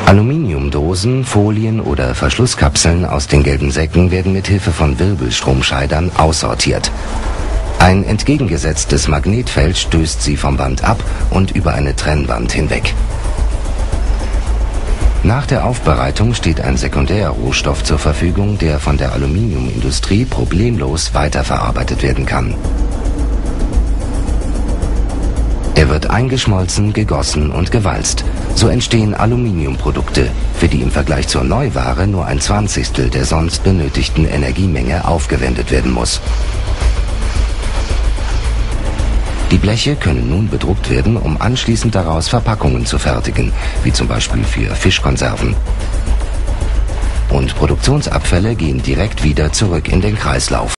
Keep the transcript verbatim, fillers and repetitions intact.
Aluminiumdosen, Folien oder Verschlusskapseln aus den gelben Säcken werden mit Hilfe von Wirbelstromscheidern aussortiert. Ein entgegengesetztes Magnetfeld stößt sie vom Band ab und über eine Trennwand hinweg. Nach der Aufbereitung steht ein Sekundärrohstoff zur Verfügung, der von der Aluminiumindustrie problemlos weiterverarbeitet werden kann. Er wird eingeschmolzen, gegossen und gewalzt. So entstehen Aluminiumprodukte, für die im Vergleich zur Neuware nur ein Zwanzigstel der sonst benötigten Energiemenge aufgewendet werden muss. Die Bleche können nun bedruckt werden, um anschließend daraus Verpackungen zu fertigen, wie zum Beispiel für Fischkonserven. Und Produktionsabfälle gehen direkt wieder zurück in den Kreislauf.